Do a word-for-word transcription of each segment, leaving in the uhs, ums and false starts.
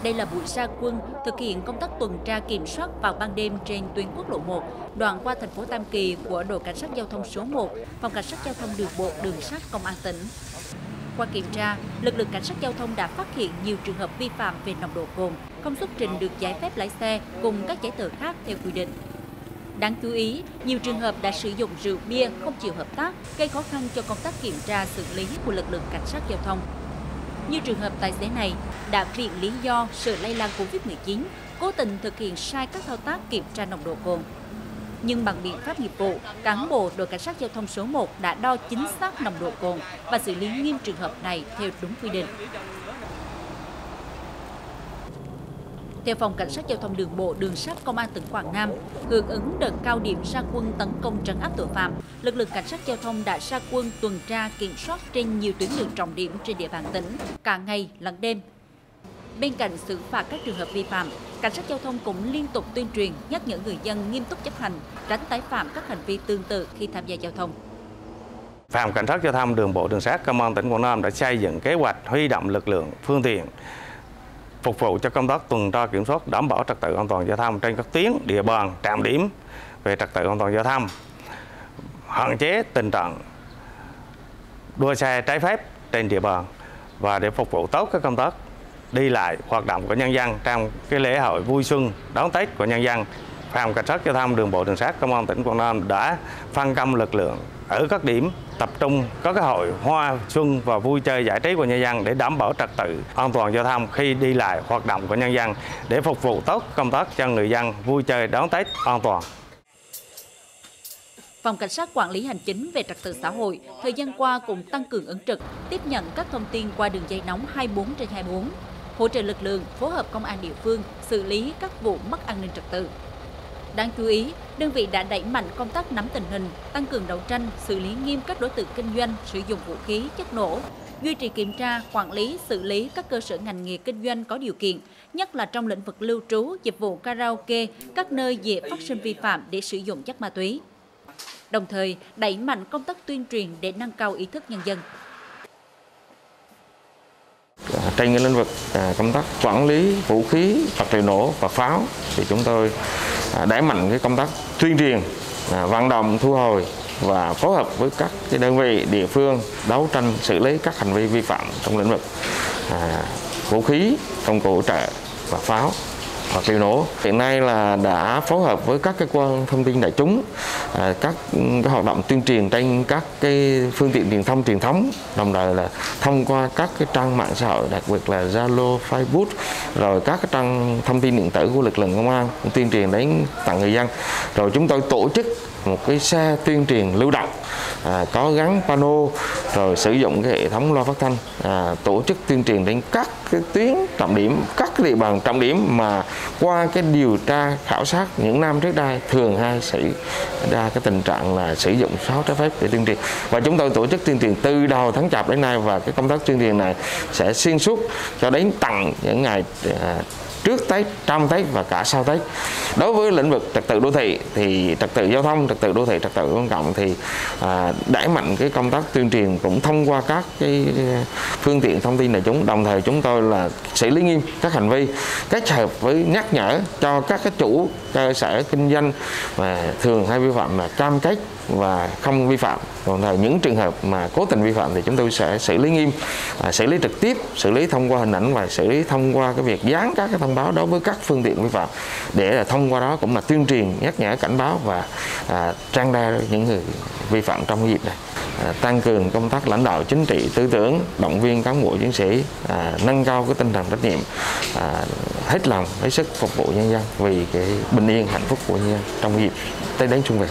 Đây là buổi ra quân thực hiện công tác tuần tra kiểm soát vào ban đêm trên tuyến quốc lộ một, đoạn qua thành phố Tam Kỳ của đội cảnh sát giao thông số một, phòng cảnh sát giao thông đường bộ đường sắt công an tỉnh. Qua kiểm tra, lực lượng cảnh sát giao thông đã phát hiện nhiều trường hợp vi phạm về nồng độ cồn, không xuất trình được giấy phép lái xe cùng các giấy tờ khác theo quy định. Đáng chú ý, nhiều trường hợp đã sử dụng rượu bia không chịu hợp tác, gây khó khăn cho công tác kiểm tra xử lý của lực lượng cảnh sát giao thông. Như trường hợp tài xế này đã viện lý do sợ lây lan Covid mười chín, cố tình thực hiện sai các thao tác kiểm tra nồng độ cồn. Nhưng bằng biện pháp nghiệp vụ, cán bộ đội cảnh sát giao thông số một đã đo chính xác nồng độ cồn và xử lý nghiêm trường hợp này theo đúng quy định. Theo phòng cảnh sát giao thông đường bộ đường sắt công an tỉnh Quảng Nam, hưởng ứng đợt cao điểm ra quân tấn công trấn áp tội phạm, lực lượng cảnh sát giao thông đã ra quân tuần tra kiểm soát trên nhiều tuyến đường trọng điểm trên địa bàn tỉnh cả ngày lẫn đêm. Bên cạnh xử phạt các trường hợp vi phạm, cảnh sát giao thông cũng liên tục tuyên truyền nhắc nhở người dân nghiêm túc chấp hành, tránh tái phạm các hành vi tương tự khi tham gia giao thông. Phòng cảnh sát giao thông đường bộ đường sắt công an tỉnh Quảng Nam đã xây dựng kế hoạch huy động lực lượng, phương tiện phục vụ cho công tác tuần tra kiểm soát đảm bảo trật tự an toàn giao thông trên các tuyến địa bàn trọng điểm về trật tự an toàn giao thông, hạn chế tình trạng đua xe trái phép trên địa bàn và để phục vụ tốt các công tác đi lại hoạt động của nhân dân trong cái lễ hội vui xuân đón Tết của nhân dân. Phòng cảnh sát giao thông đường bộ đường sắt công an tỉnh Quảng Nam đã phân công lực lượng ở các điểm tập trung có cái hội hoa xuân và vui chơi giải trí của nhân dân để đảm bảo trật tự an toàn giao thông khi đi lại hoạt động của nhân dân để phục vụ tốt công tác cho người dân vui chơi đón Tết an toàn. Phòng Cảnh sát Quản lý Hành chính về trật tự xã hội thời gian qua cũng tăng cường ứng trực, tiếp nhận các thông tin qua đường dây nóng hai mươi bốn trên hai mươi bốn, hỗ trợ lực lượng phối hợp công an địa phương xử lý các vụ mất an ninh trật tự. Đáng chú ý, đơn vị đã đẩy mạnh công tác nắm tình hình, tăng cường đấu tranh, xử lý nghiêm các đối tượng kinh doanh sử dụng vũ khí, chất nổ, duy trì kiểm tra, quản lý, xử lý các cơ sở ngành nghề kinh doanh có điều kiện, nhất là trong lĩnh vực lưu trú, dịch vụ karaoke, các nơi dễ phát sinh vi phạm để sử dụng chất ma túy. Đồng thời, đẩy mạnh công tác tuyên truyền để nâng cao ý thức nhân dân. Trên cái lĩnh vực công tác quản lý vũ khí, vật liệu nổ và pháo thì chúng tôi đẩy mạnh cái công tác tuyên truyền, vận động thu hồi và phối hợp với các cái đơn vị địa phương đấu tranh xử lý các hành vi vi phạm trong lĩnh vực à, vũ khí, công cụ hỗ trợ và pháo, vật liệu nổ. Hiện nay là đã phối hợp với các cơ quan thông tin đại chúng, à, các cái hoạt động tuyên truyền trên các cái phương tiện truyền thông truyền thống, đồng thời là thông qua các cái trang mạng xã hội, đặc biệt là Zalo, Facebook, rồi các cái trang thông tin điện tử của lực lượng công an tuyên truyền đến tận người dân. Rồi chúng tôi tổ chức một cái xe tuyên truyền lưu động, à, có gắn pano, rồi sử dụng cái hệ thống loa phát thanh, à, tổ chức tuyên truyền đến các cái tuyến trọng điểm, các cái địa bàn trọng điểm mà qua cái điều tra khảo sát những năm trước đây thường hay xảy ra cái tình trạng là sử dụng pháo trái phép để tuyên truyền. Và chúng tôi tổ chức tuyên truyền từ đầu tháng Chạp đến nay, và cái công tác tuyên truyền này sẽ xuyên suốt cho đến tận những ngày à, trước Tết, trong Tết và cả sau Tết. Đối với lĩnh vực trật tự đô thị thì trật tự giao thông, trật tự đô thị, trật tự công cộng thì à, đẩy mạnh cái công tác tuyên truyền cũng thông qua các cái phương tiện thông tin đại chúng. Đồng thời chúng tôi là xử lý nghiêm các hành vi, kết hợp với nhắc nhở cho các cái chủ cơ sở kinh doanh mà thường hay vi phạm là cam kết và không vi phạm. Đồng thời những trường hợp mà cố tình vi phạm thì chúng tôi sẽ xử lý nghiêm, à, xử lý trực tiếp, xử lý thông qua hình ảnh và xử lý thông qua cái việc dán các cái thông báo đối với các phương tiện vi phạm, để là thông qua đó cũng là tuyên truyền, nhắc nhở, cảnh báo và à, răn đe những người vi phạm trong cái dịp này. À, tăng cường công tác lãnh đạo chính trị, tư tưởng, động viên cán bộ chiến sĩ, à, nâng cao cái tinh thần trách nhiệm, à, hết lòng, hết sức phục vụ nhân dân vì cái bình yên, hạnh phúc của nhân dân trong dịp Tết đến xuân về.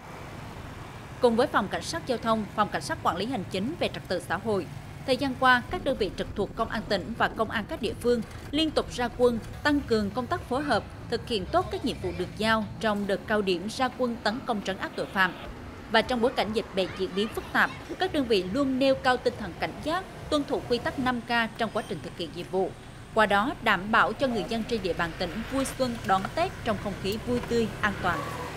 Cùng với Phòng Cảnh sát Giao thông, Phòng Cảnh sát Quản lý Hành chính về trật tự xã hội, thời gian qua, các đơn vị trực thuộc Công an tỉnh và Công an các địa phương liên tục ra quân, tăng cường công tác phối hợp, thực hiện tốt các nhiệm vụ được giao trong đợt cao điểm ra quân tấn công trấn áp tội phạm. Và trong bối cảnh dịch bệnh diễn biến phức tạp, các đơn vị luôn nêu cao tinh thần cảnh giác, tuân thủ quy tắc năm K trong quá trình thực hiện nhiệm vụ. Qua đó đảm bảo cho người dân trên địa bàn tỉnh vui xuân đón Tết trong không khí vui tươi, an toàn.